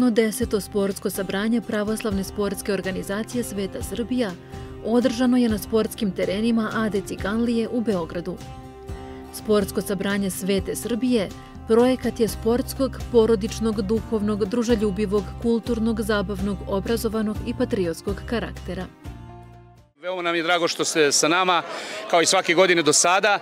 Jubilarno 10. sportsko sabranje Pravoslavne sportske organizacije Sveta Srbija održano je na sportskim terenima Ade Ciganlije u Beogradu. Sportsko sabranje Svete Srbije projekat je sportskog, porodičnog, duhovnog, druželjubivog, kulturnog, zabavnog, obrazovanog i patriotskog karaktera. Veoma nam je drago što ste sa nama, kao i svake godine do sada.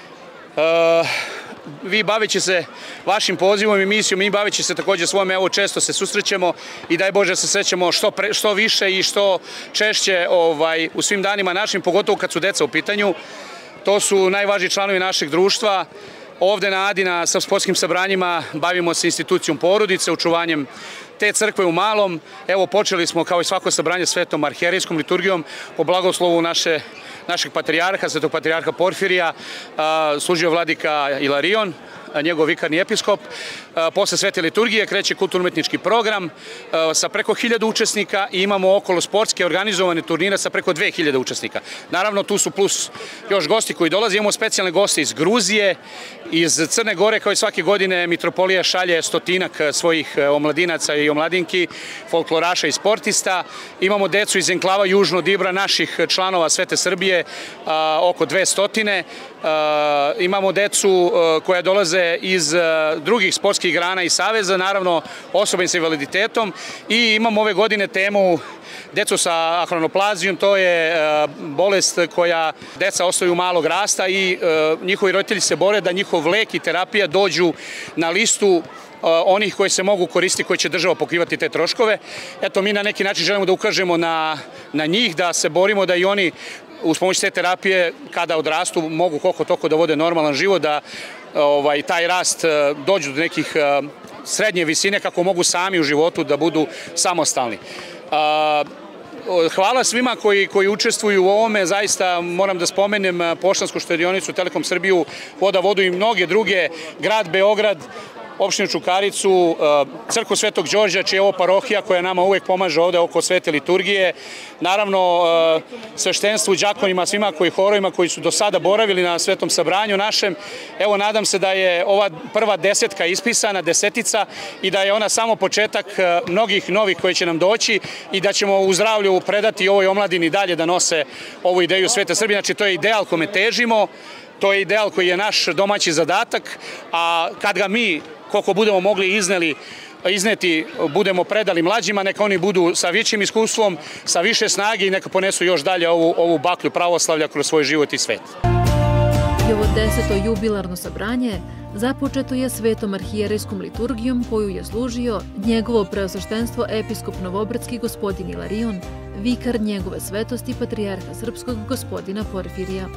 Vi baveći se vašim pozivom i misijom, mi baveći se također svojom, evo često se susrećemo i daj Bože se srećemo što više i što češće u svim danima našim, pogotovo kad su deca u pitanju. To su najvažniji članovi našeg društva. Ovde na Adi, na sportskim sabranjima, bavimo se institucijom porodice, očuvanjem te crkve u malom. Evo, počeli smo kao i svako sabranje svetom arhijerejskom liturgijom po blagoslovu našeg patrijarha, svetog patrijarha Porfirija, služio vladika Ilarion, njegov vikarni episkop. Posle svete liturgije kreće kulturno-umetnički program sa preko 1000 učesnika i imamo okolo sportske organizovane turnire sa preko 2000 učesnika. Naravno, tu su plus još gosti koji dolaze. Imamo specijalne goste iz Gruzije, iz Crne Gore, kao i svake godine mitropolija šalje 100 svojih omladinaca i omladinki, folkloraša i sportista. Imamo decu iz enklava južno od Ibra, naših članova Svete Srbije, oko 200. Imamo decu koja dolaze iz drugih sportskih grana i saveza, naravno osobe sa invaliditetom, i imamo ove godine temu decu sa ahronoplazijom. To je bolest koja deca ostaju malog rasta i njihovi roditelji se bore da njihov lek i terapija dođu na listu onih koji se mogu koristiti, koji će država pokrivati te troškove. Eto, mi na neki način želimo da ukažemo na njih, da se borimo da i oni uz pomoć te terapije, kada odrastu, mogu koliko toliko da vode normalan život, da taj rast dođu do nekih srednje visine kako mogu sami u životu da budu samostalni. Hvala svima koji učestvuju u ovome. Zaista moram da spomenem Poštansku štedionicu, Telekom Srbiju, Vodu i mnoge druge, grad Beograd, opštinu Čukaricu, crkvu Svetog Đorđa, čija je ovo parohija koja nama uvek pomaže ovde oko svete liturgije. Naravno, sveštenstvu, đakonima, svima horovima koji su do sada boravili na svetom sabranju našem. Evo, nadam se da je ova prva 10 ispisana, 10 i da je ona samo početak mnogih novih koji će nam doći i da ćemo u zdravlju predati ovoj omladini dalje da nose ovu ideju Svete Srbije. Znači, to je ideal kome težimo, to je ideal koji je naš domaći zadatak, a kad ga mi, koliko budemo mogli izneti, budemo predali mlađima, neka oni budu sa većim iskustvom, sa više snage i neka ponesu još dalje ovu baklju pravoslavlja kroz svoj život i svet. I ovo 10. jubilarno sabranje započeto je svetom arhijerejskom liturgijom koju je služio njegovo preosveštenstvo episkop Novobradski gospodin Ilarion, vikar njegove svetosti patrijarha srpskog gospodina Porfirija.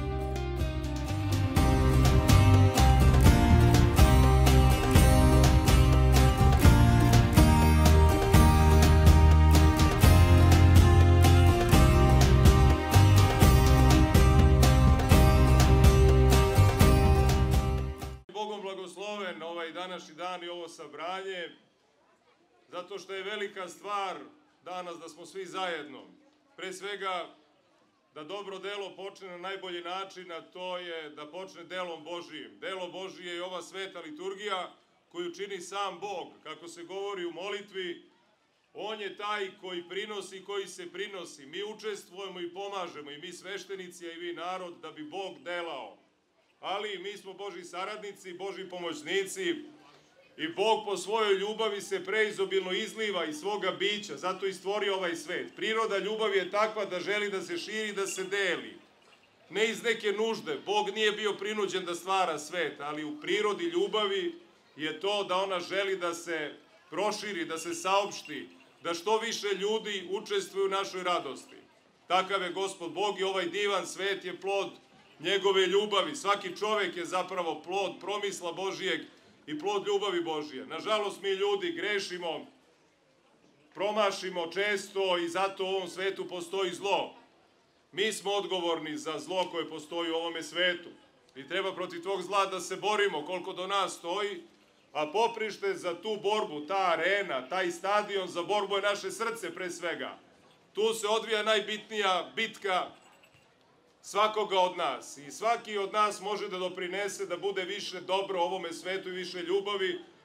Blagosloven ovaj današnji dan i ovo sabranje, zato što je velika stvar danas da smo svi zajedno. Pre svega, da dobro delo počne na najbolji način, a to je da počne delom Božijim. Delo Božije je ova sveta liturgija koju čini sam Bog. Kako se govori u molitvi, On je taj koji prinosi i koji se prinosi. Mi učestvujemo i pomažemo, i mi sveštenici, a i vi narod, da bi Bog delao. Ali mi smo Božji saradnici, Božji pomoćnici i Bog po svojoj ljubavi se preizobilno izliva iz svoga bića, zato i stvorio ovaj svet. Priroda ljubavi je takva da želi da se širi, da se deli. Ne iz neke nužde, Bog nije bio prinuđen da stvara svet, ali u prirodi ljubavi je to da ona želi da se proširi, da se saopšti, da što više ljudi učestvuju u našoj radosti. Takav je Gospod Bog i ovaj divan svet je plod njegove ljubavi. Svaki čovek je zapravo plod promisla Božijeg i plod ljubavi Božije. Nažalost, mi ljudi grešimo, promašimo često i zato u ovom svetu postoji zlo. Mi smo odgovorni za zlo koje postoji u ovome svetu i treba protiv tog zla da se borimo koliko do nas stoji, a poprište za tu borbu, ta arena, taj stadion za borbu je naše srce pre svega. Tu se odvija najbitnija bitka svakoga od nas i svaki od nas može da doprinese da bude više dobro ovome svetu i više ljubavi,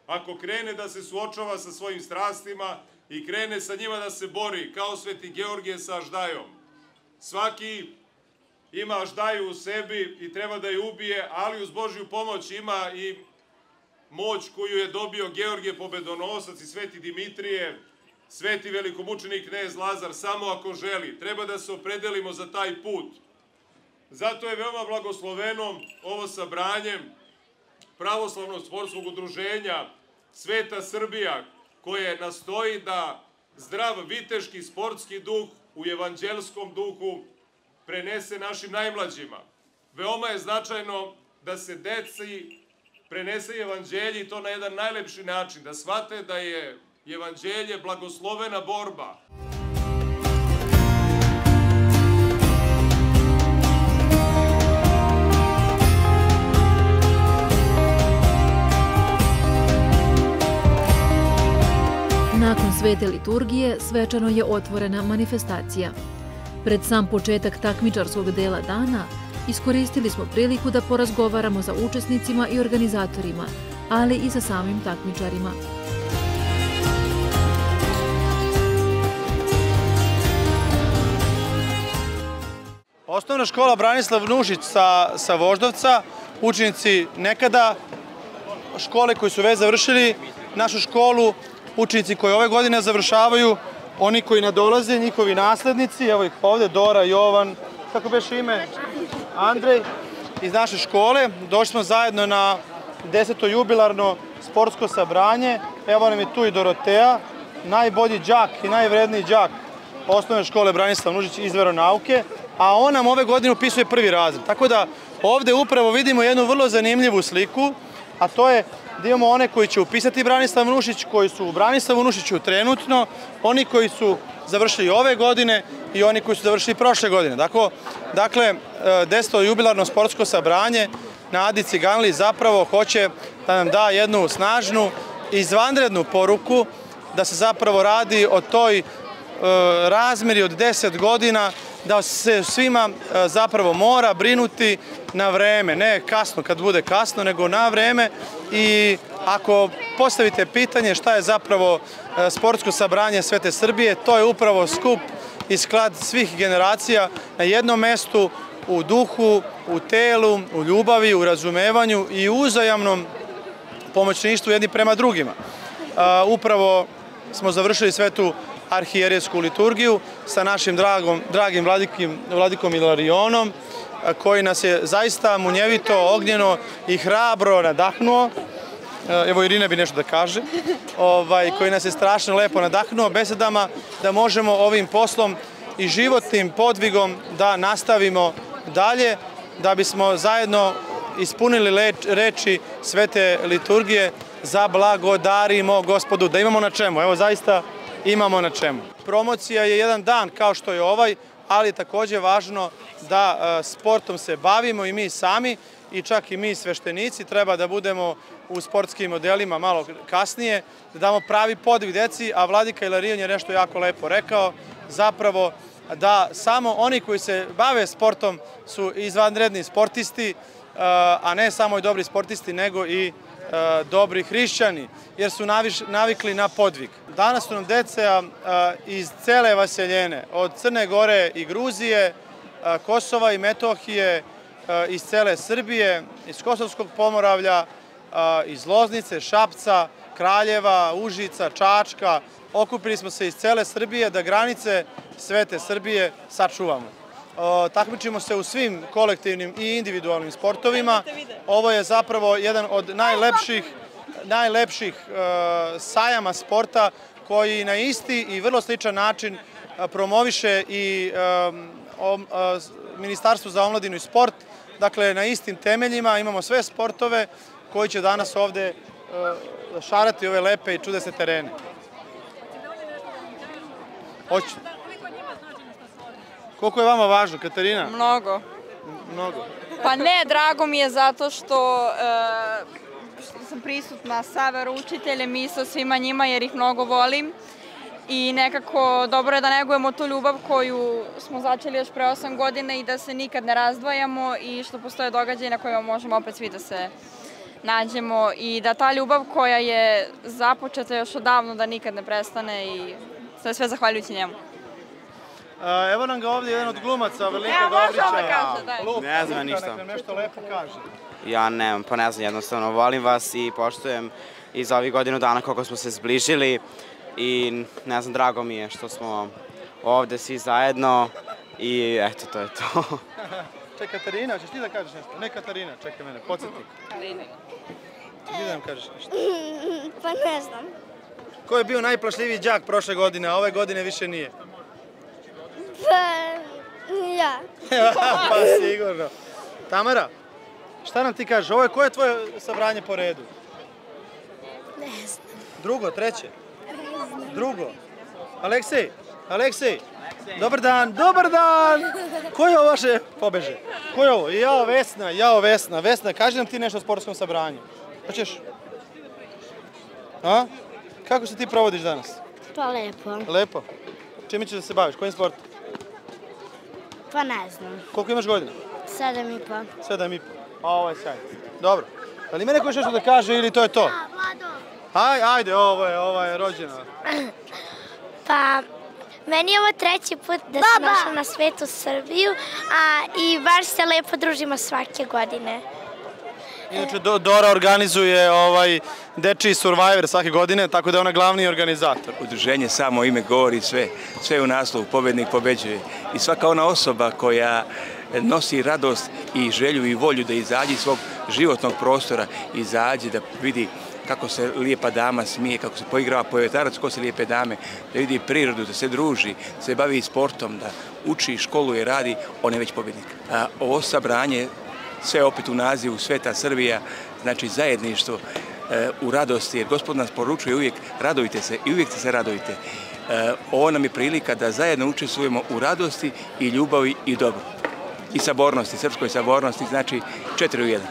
ako krene da se suočava sa svojim strastima i krene sa njima da se bori, kao Sveti Georgije sa aždajom. Svaki ima aždaju u sebi i treba da je ubije, ali uz Božju pomoć ima i moć koju je dobio Georgije Pobedonosac i Sveti Dimitrije, Sveti velikomučenik knez Lazar, samo ako želi. Treba da se opredelimo za taj put. Zato je veoma blagosloveno ovo sabranje Pravoslavnog sportskog udruženja Sveta Srbija, koje nastoji da zdrav viteški sportski duh u evanđelskom duhu prenese našim najmlađima. Veoma je značajno da se deci prenese evanđelje i to na jedan najlepši način, da shvate da je evanđelje blagoslovena borba. Nakon svete liturgije svečano je otvorena manifestacija. Pred sam početak takmičarskog dela dana iskoristili smo priliku da porazgovaramo sa učesnicima i organizatorima, ali i sa samim takmičarima. Osnovna škola Branislav Nušić sa Voždovca, učenici nekada škole koji su već završili našu školu, učenici koji ove godine završavaju, oni koji nadolaze, njihovi naslednici, evo ih ovde, Dora, Jovan, kako beše ime? Andrej, iz naše škole. Došli smo zajedno na 10. jubilarno sportsko sabranje. Evo nam je tu i Doroteja, najbolji đak i najvredniji đak osnovne škole Branislav Nušić iz veronauke, a on nam ove godine upisuje prvi razred. Tako da ovde upravo vidimo jednu vrlo zanimljivu sliku, a to je da imamo one koji će upisati Branislav Nušić, koji su u Branislavu Nušiću trenutno, oni koji su završili ove godine i oni koji su završili prošle godine. Dakle, 10. jubilarno sportsko sabranje na Adi Ciganliji zapravo hoće da nam da jednu snažnu i izvanrednu poruku da se zapravo radi o toj razmeri od 10 godina, da se svima zapravo mora brinuti na vreme, ne kasno kad bude kasno, nego na vreme. I ako postavite pitanje šta je zapravo sportsko sabranje Svete Srbije, to je upravo skup i sklad svih generacija na jednom mestu, u duhu, u telu, u ljubavi, u razumevanju i u uzajamnom pomoćništvu jedni prema drugima. Upravo smo završili svetu arhijerejsku liturgiju sa našim dragim vladikom Ilarionom, koji nas je zaista munjevito, ognjeno i hrabro nadahnuo. Evo Irina bi nešto da kaže. Koji nas je strašno lepo nadahnuo besedama da možemo ovim poslom i životnim podvigom da nastavimo dalje, da bismo zajedno ispunili reči svete liturgije zablagodarimo Gospodu, da imamo na čemu. Evo zaista imamo na čemu. Promocija je jedan dan kao što je ovaj, ali je takođe važno da sportom se bavimo i mi sami i čak i mi sveštenici treba da budemo u sportskim modelima malo kasnije, da damo pravi podvig deci, a vladika Ilarion je nešto jako lepo rekao, zapravo da samo oni koji se bave sportom su izvanredni sportisti, a ne samo i dobri sportisti, nego i dobri hrišćani, jer su navikli na podvig. Danas su nam deca iz cele vaseljene, od Crne Gore i Gruzije, Kosova i Metohije, iz cele Srbije, iz Kosovskog Pomoravlja, iz Loznice, Šapca, Kraljeva, Užica, Čačka. Okupili smo se iz cele Srbije da granice Svete Srbije sačuvamo. Takmičimo se u svim kolektivnim i individualnim sportovima. Ovo je zapravo jedan od najlepših sajama sporta koji na isti i vrlo sličan način promoviše i Ministarstvo za omladinu i sport. Dakle, na istim temeljima imamo sve sportove koji će danas ovde šarati ove lepe i čudesne terene. Hoću. Koliko je vama važno, Katarina? Mnogo. Mnogo. Pa ne, drago mi je zato što sam prisutna sa veroučiteljem i sa svima njima jer ih mnogo volim. I nekako dobro je da negujemo tu ljubav koju smo začeli još pre 8 godina i da se nikad ne razdvajamo i što postoje događaje na kojima možemo opet svi nađemo i da ta ljubav koja je započeta još odavno da nikad ne prestane i sve zahvaljujući njemu. Evo nam ga ovdje jedan od glumaca, Velinka Dobrića. Ne znam ništa. Nek nam nešto lepo kaže. Ja nemam, pa ne znam, jednostavno volim vas i poštujem i za ovih godinu dana koliko smo se zbližili i ne znam, drago mi je što smo ovde svi zajedno i eto, to je to. Čekaj, Katarina, hoćeš ti da kažeš nešto? Ne, Katarina, čekaj mene, podsjetnik. Katarina. Ti da nam kažeš nešto? Pa ne znam. Ko je bio najplašljiviji đak prošle godine, a ove godine više nije? Pa ja. Pa sigurno. Tamara, šta nam ti kažeš? Koje je tvoje sabranje po redu? Ne znam. Drugo, treće? Drugo. Aleksej, dobar dan, dobar dan! Ko je ovo vaše pobeže? Ko je ovo? Jao, Vesna. Vesna, kaži nam ti nešto o sportskom sabranju. Hoćeš? A? Kako se ti provodiš danas? Pa lepo. Lepo. Čime ćeš da se baviš? Kojim sportom? Pa ne znam. Koliko imaš godina? 7,5. 7,5. A ovo je sjajno. Dobro. Ali ima neko još nešto da kaže ili to je to? Vlado. Ajde, ovo je rođena. Pa, meni je ovo treći put da sam došla na Svetu Srbiju, i baš se lepo družimo svake godine. Inače, Dora organizuje dečiji Survivor svake godine, tako da je ona glavni organizator. Udruženje samo ime govori sve u naslovu, pobednik pobeđuje. I svaka ona osoba koja nosi radost i želju i volju da izađe iz svog životnog prostora, izađe da vidi kako se lijepa dama smije, kako se poigrava povetarac, ko se lijepe dame, da vidi prirodu, da se druži, da se bavi sportom, da uči, školuje, radi, on je već pobednik. Ovo sabranje, sve opet u nazivu Sveta Srbija, znači zajedništvo u radosti, jer Gospod nas poručuje uvijek radujte se i uvijek se radujte. Ovo nam je prilika da zajedno učestvujemo u radosti i ljubavi i dobru. I sabornosti, srpskoj sabornosti, znači 4 u 1.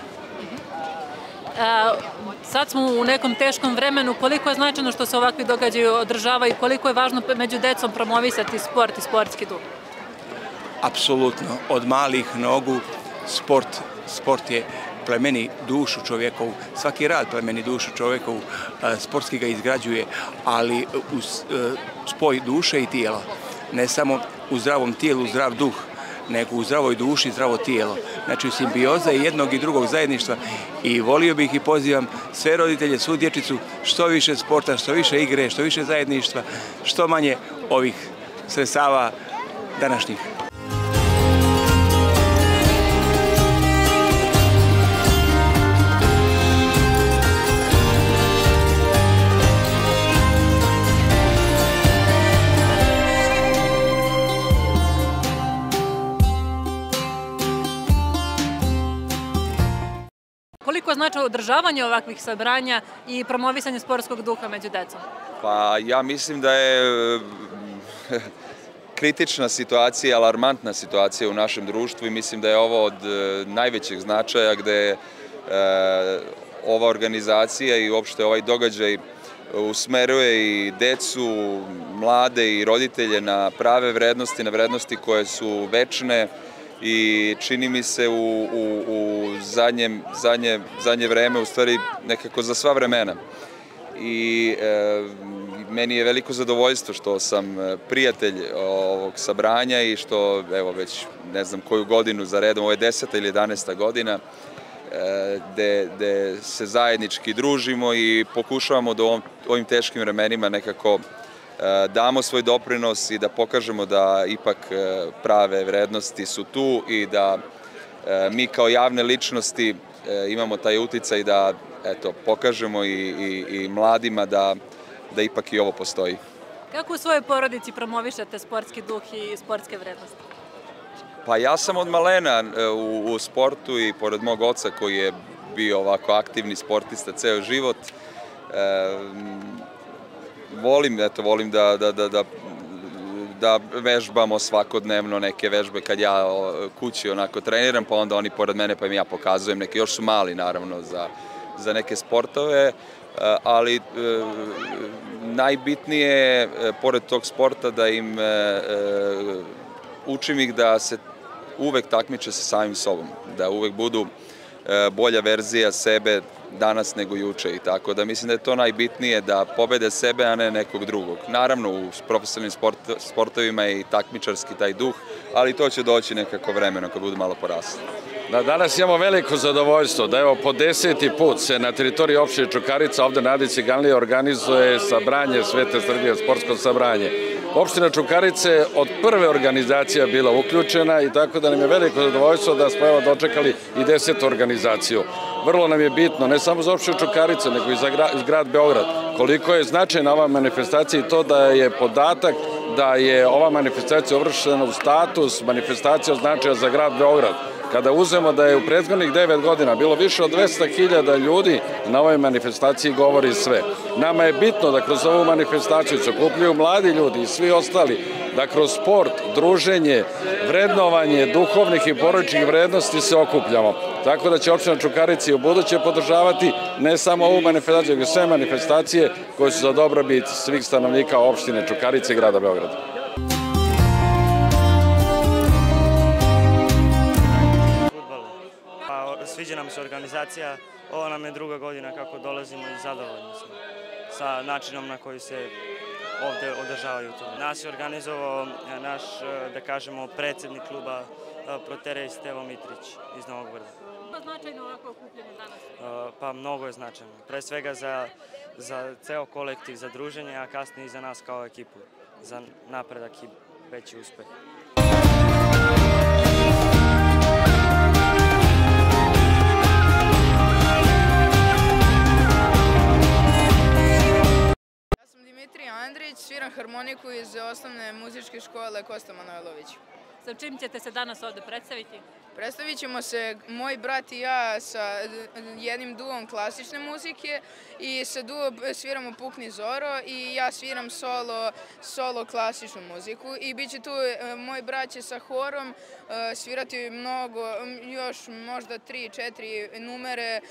Sad smo u nekom teškom vremenu. Koliko je značajno što se ovakvi događaji održavaju i koliko je važno među decom promovisati sport i sportski duh? Apsolutno. Od malih nogu sport je plemeni dušu čovjekovu. Svaki rad plemeni dušu čovjekovu, sportski ga izgrađuje, ali uz spoj duše i tijela. Ne samo u zdravom tijelu, zdrav duh, nego u zdravoj duši, zdravo tijelo. Znači, simbioza jednog i drugog zajedništva i volio bih i pozivam sve roditelje, svu dječicu, što više sporta, što više igre, što više zajedništva, što manje ovih sredstava današnjih. Koliko znači održavanje ovakvih sabranja i promovisanje sportskog duha među decom? Pa ja mislim da je kritična situacija, alarmantna situacija u našem društvu i mislim da je ovo od najvećeg značaja gde ova organizacija i uopšte ovaj događaj usmeruje i decu, mlade i roditelje na prave vrednosti, na vrednosti koje su večne i čini mi se u zadnje vreme, u stvari nekako za sva vremena. I meni je veliko zadovoljstvo što sam prijatelj ovog sabranja i što, evo već ne znam koju godinu za redom, ovo je 10. ili 11. godina, gde se zajednički družimo i pokušavamo da u ovim teškim vremenima nekako damo svoj doprinos i da pokažemo da ipak prave vrednosti su tu i da mi kao javne ličnosti imamo taj uticaj da pokažemo i mladima da ipak i ovo postoji. Kako u svojoj porodici promovišete sportski duh i sportske vrednosti? Pa ja sam od malena u sportu i pored mog oca koji je bio ovako aktivni sportista ceo život, volim da vežbamo svakodnevno neke vežbe kad ja kući onako treniram, pa onda oni pored mene pa im ja pokazujem neke, još su mali naravno za neke sportove, ali najbitnije je pored tog sporta da im učim ih da se uvek takmiče sa samim sobom, da uvek budu bolja verzija sebe danas nego juče i tako da mislim da je to najbitnije da pobede sebe, a ne nekog drugog. Naravno u profesionalnim sportovima je i takmičarski taj duh, ali to će doći nekako vremeno kad budu malo porasli. Danas imamo veliko zadovoljstvo da evo po 10. put se na teritoriji opštine Čukarica ovde na Adi Ciganlije organizuje sabranje Svete Srbije, sportsko sabranje. Opština Čukarice od prve organizacija bila uključena i tako da nam je veliko zadovoljstvo da smo evo dočekali i 10. organizaciju. Vrlo nam je bitno, ne samo za opštinu Čukarice, nego i za grad Beograd, koliko je značajna ova manifestacija i to da je podatak da je ova manifestacija uvrštena u status manifestacija od značaja za grad Beograd. Kada uzmemo da je u prethodnih 9 godina bilo više od 200.000 ljudi na ovoj manifestaciji govori sve. Nama je bitno da kroz ovu manifestaciju se okupljaju mladi ljudi i svi ostali, da kroz sport, druženje, vrednovanje duhovnih i porodičnih vrednosti se okupljamo. Tako da će opština Čukarica i u buduće podržavati ne samo ovu manifestaciju, nego sve manifestacije koje su za dobrobit svih stanovnika opštine Čukarice i grada Beograda. Sviđa nam se organizacija, ovo nam je druga godina kako dolazimo i zadovoljni smo sa načinom na koji se ovde održavaju to. Nas je organizovao naš, da kažemo, predsjednik kluba Proterej Stevo Mitrić iz Novog Brda. Kako je značajno ovako okupljanje danas? Pa mnogo je značajno. Pre svega za ceo kolektiv, za druženje, a kasnije i za nas kao ekipu, za napredak i veći uspeh. Andrić, sviram harmoniku iz osnovne muzičke škole Kosta Manojlović. Sa čim ćete se danas ovde predstaviti? Predstavit ćemo se, moj brat i ja, sa jednim duom klasične muzike i sa duo sviramo Pukni Zoro i ja sviram solo klasičnu muziku i bit će tu moj brat će sa horom svirati mnogo, još možda 3-4 numere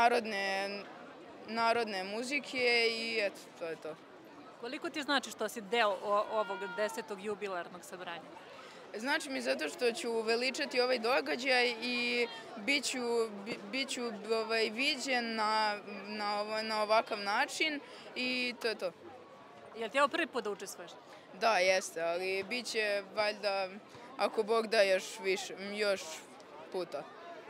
narodne muzike i eto, to je to. Koliko ti znači što si deo ovog 10. jubilarnog sabranja? Znači mi zato što ću uveličati ovaj događaj i bit ću viđen na ovakav način i to je to. Je li ti ovo prvi put da učestvuješ? Da, jeste, ali bit će valjda, ako Bog da, još puta.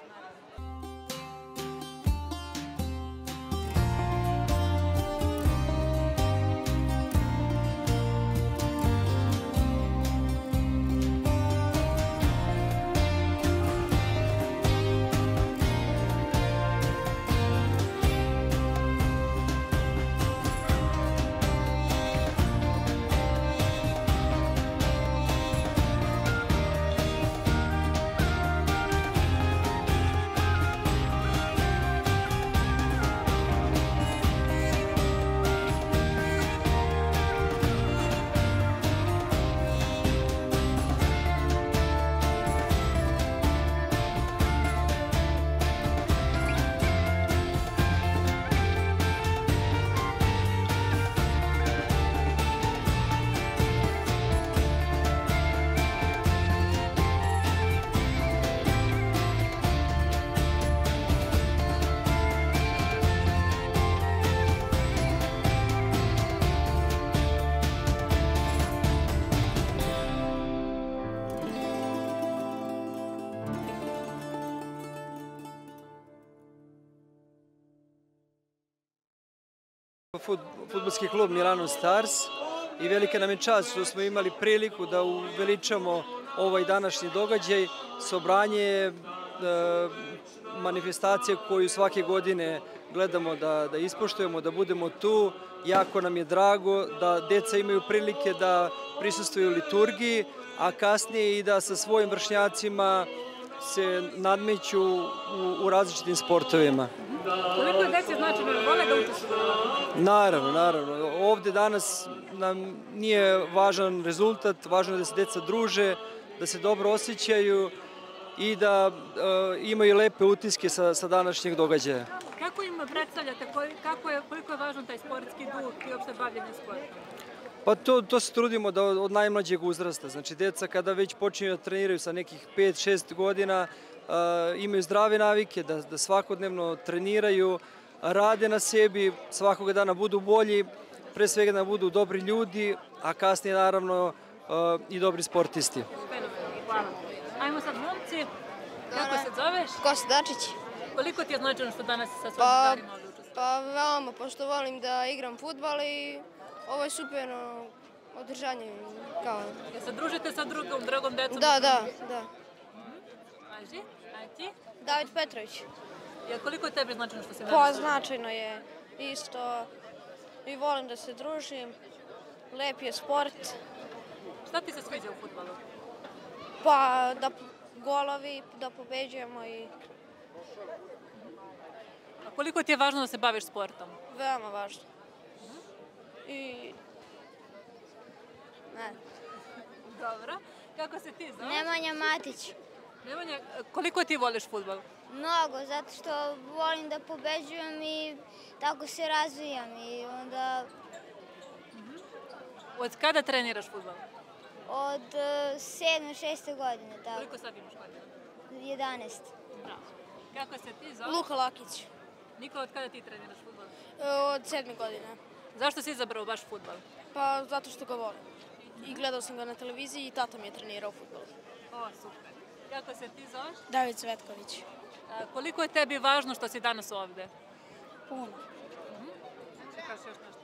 Fudbalski klub Milano Stars i velika nam je čast što smo imali priliku da uveličamo ovaj današnji događaj. Sabranje manifestacije koju svake godine gledamo da ispoštujemo, da budemo tu. Jako nam je drago da deca imaju prilike da prisustvuju liturgiji, a kasnije i da sa svojim vršnjacima se nadmeću u različitim sportovima. Koliko je deci značajno da vole da učestvuju? Naravno. Ovde danas nam nije važan rezultat, važno je da se deca druže, da se dobro osjećaju i da imaju lepe utiske sa današnjeg događaja. Kako im predstavljate, koliko je važan taj sportski duh i uopšte bavljenje sportom? Pa to se trudimo da od najmlađeg uzrasta. Znači, deca kada već počinju da treniraju sa nekih 5-6 godina, imaju zdrave navike, da svakodnevno treniraju, rade na sebi, svakoga dana budu bolji, pre svega da budu dobri ljudi, a kasnije naravno i dobri sportisti. Hvala. Ajmo sad momci, kako se zoveš? Kosta Dačić. Koliko ti je značajno što danas sa svojim drugarima ovdje učestvuješ? Pa veoma, pošto volim da igram fudbal i ovo je super održanje. Jel se družite sa drugom decom? Da. Ajde, a ti? David Petrović. Koliko je tebi značajno što si danas? Pa značajno je isto i volim da se družim, lep je sport. Šta ti se sviđa u fudbalu? Pa da golovi, da pobeđujemo i... A koliko ti je važno da se baviš sportom? Veoma važno. I... ne. Dobro. Kako se ti zoveš? Nemanja Matić. Nemanja, koliko ti voliš fudbal? Mnogo, zato što volim da pobeđujem i tako se razvijam i onda... Od kada treniraš fudbal? Od 7-6. godine, tako. Koliko sad imaš godina? 11. Bravo. Kako se ti zoveš? Luka Lakić. Nikola, od kada ti treniraš fudbal? Od 7. godine. Zašto si izabrao baš fudbal? Pa zato što ga volim. I gledao sam ga na televiziji i tata mi je trenirao fudbal. O, super. Kako se ti zoveš? David Cvetković. Koliko je tebi važno što si danas ovde? Puno. Čekaš još nešto?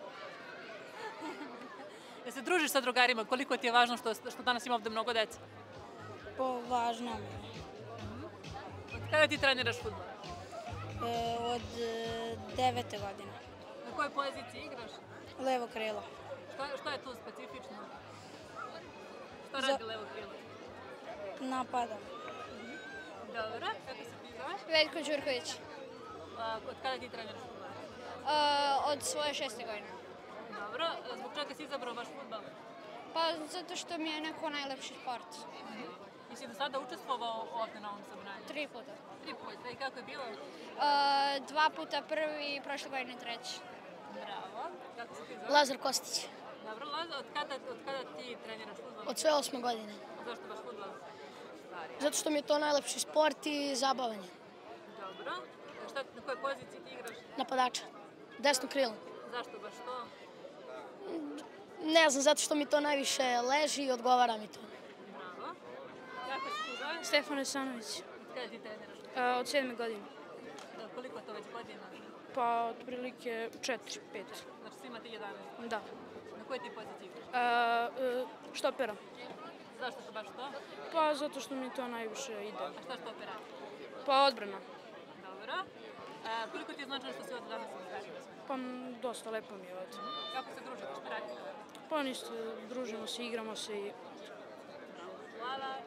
Da se družiš sa drugarima, koliko ti je važno što danas ima ovde mnogo dece? Pa važno mi je. Od kada ti treniraš fudbal? Od 9. godine. Na kojoj poziciji igraš? Levo krilo. Što je tu specifično? Što radi levo krilo? Napadam. Dobro, kako se ti zoveš? Veljko Đurković. Od kada ti treniraš fudbal? Od svoje 6. godine. Dobro, zbog čega si izabrao baš fudbal? Pa zato što mi je neko najlepši sport. I si do sada učestvovao ovdje na ovom sabranju? 3 puta. 3 puta, i kako je bilo? 2 puta prvi i prošle godine 3. Bravo, kako se ti zove? Lazar Kostić. Dobro, Lazar, od kada ti treniraš fudbal? Od svoje 8. godine. Zašto baš fudbal? Zato što mi je to najlepši sport i zabavanje. Dobro, na kojoj poziciji ti igraš? Napadača, desno krilo. Zašto baš to? Ne znam, zato što mi to najviše leži i odgovara mi to. Bravo. Kako se ti zove? Stefan Esanović. Od kada ti treniraš? Od 7. godine. Koliko to već godina? Pa, otprilike 4-5. Znači si imate 11? Da. Na kojoj ti poziciji igraš? Štopera. Zašto to baš to? Pa, zato što mi to najviše ide. A šta štopera? Pa, odbrana. Dobro. Koliko ti je značajno što si ovdje danas izgledali? Pa, dosta lepo mi je ovdje. Kako se družite, šta radite? Pa ništa, družimo se, igramo se i... Hvala.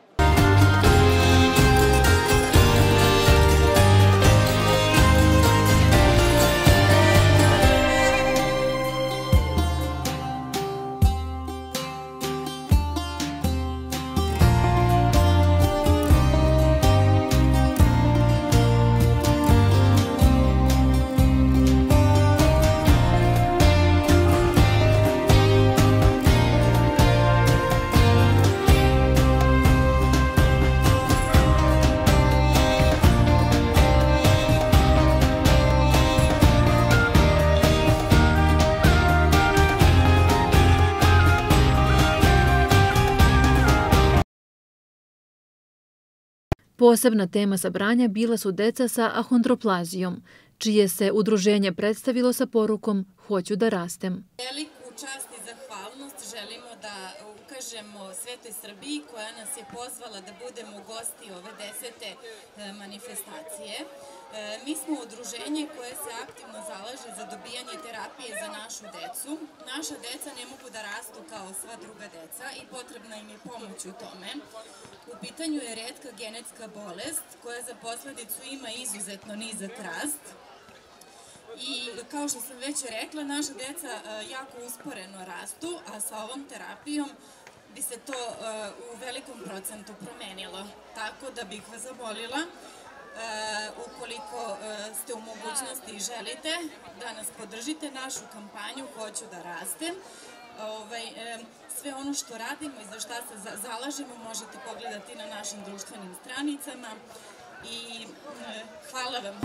Posebna tema sabranja bila su deca sa ahondroplazijom, čije se udruženje predstavilo sa porukom "Hoću da rastem". Veliku čast i zahvalnost želimo da ukažemo Svetoj Srbiji koja nas je pozvala da budemo gosti ove 10. manifestacije. Mi smo udruženje koje se aktivno zalaže za dobijanje terapije za našu decu. Naša deca ne mogu da rastu kao sva druga deca i potrebna im je pomoć u tome. U pitanju je retka genetska bolest koja za posledicu ima izuzetno nizak rast. I kao što sam već rekla, naša deca jako usporeno rastu, a sa ovom terapijom bi se to u velikom procentu promenilo. Tako da bih vas zamolila, ukoliko ste u mogućnosti i želite da nas podržite našu kampanju Hoću da rastem, Sve ono što radimo i za šta se zalažemo možete pogledati na našim društvenim stranicama i hvala vam.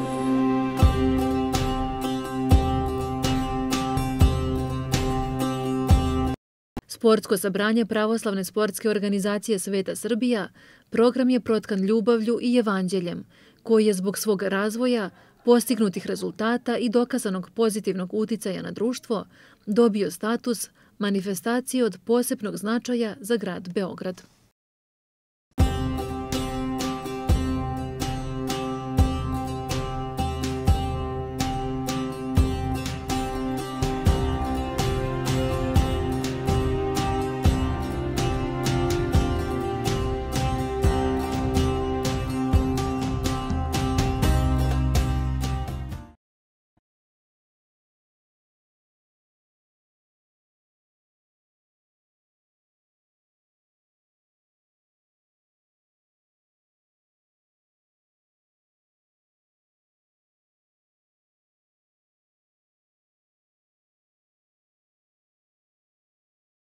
Sportsko sabranje Pravoslavne sportske organizacije Sveta Srbija program je protkan ljubavlju i evanđeljem, koji je zbog svog razvoja, postignutih rezultata i dokazanog pozitivnog uticaja na društvo dobio status manifestacije od posebnog značaja za grad Beograd.